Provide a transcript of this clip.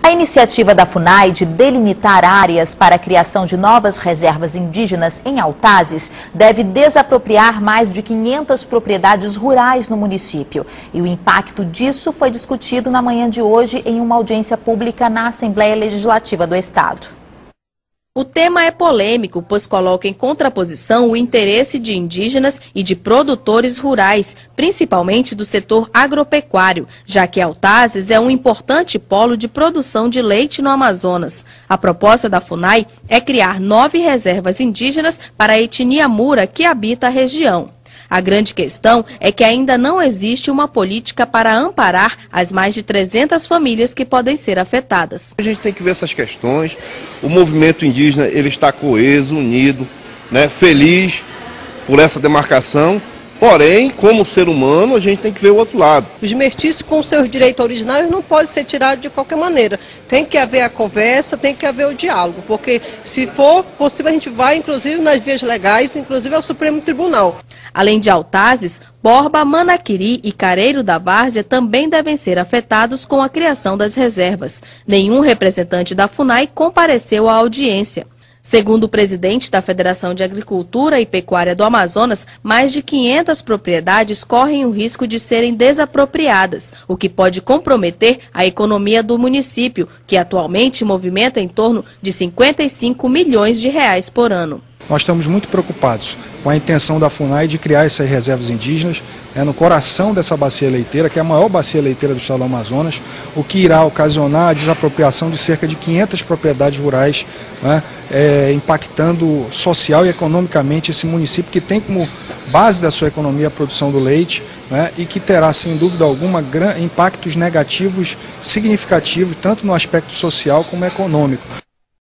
A iniciativa da FUNAI de delimitar áreas para a criação de novas reservas indígenas em Altazes deve desapropriar mais de 500 propriedades rurais no município. E o impacto disso foi discutido na manhã de hoje em uma audiência pública na Assembleia Legislativa do Estado. O tema é polêmico, pois coloca em contraposição o interesse de indígenas e de produtores rurais, principalmente do setor agropecuário, já que Altazes é um importante polo de produção de leite no Amazonas. A proposta da FUNAI é criar 9 reservas indígenas para a etnia Mura que habita a região. A grande questão é que ainda não existe uma política para amparar as mais de 300 famílias que podem ser afetadas. A gente tem que ver essas questões. O movimento indígena ele está coeso, unido, né, feliz por essa demarcação. Porém, como ser humano, a gente tem que ver o outro lado. Os mestiços com seus direitos originários não podem ser tirados de qualquer maneira. Tem que haver a conversa, tem que haver o diálogo, porque se for possível a gente vai, inclusive, nas vias legais, inclusive ao Supremo Tribunal. Além de Altazes, Borba, Manaquiri e Careiro da Várzea também devem ser afetados com a criação das reservas. Nenhum representante da FUNAI compareceu à audiência. Segundo o presidente da Federação de Agricultura e Pecuária do Amazonas, mais de 500 propriedades correm o risco de serem desapropriadas, o que pode comprometer a economia do município, que atualmente movimenta em torno de 55 milhões de reais por ano. Nós estamos muito preocupados com a intenção da FUNAI de criar essas reservas indígenas no coração dessa bacia leiteira, que é a maior bacia leiteira do estado do Amazonas, o que irá ocasionar a desapropriação de cerca de 500 propriedades rurais, impactando social e economicamente esse município que tem como base da sua economia a produção do leite, e que terá, sem dúvida alguma, impactos negativos significativos, tanto no aspecto social como econômico.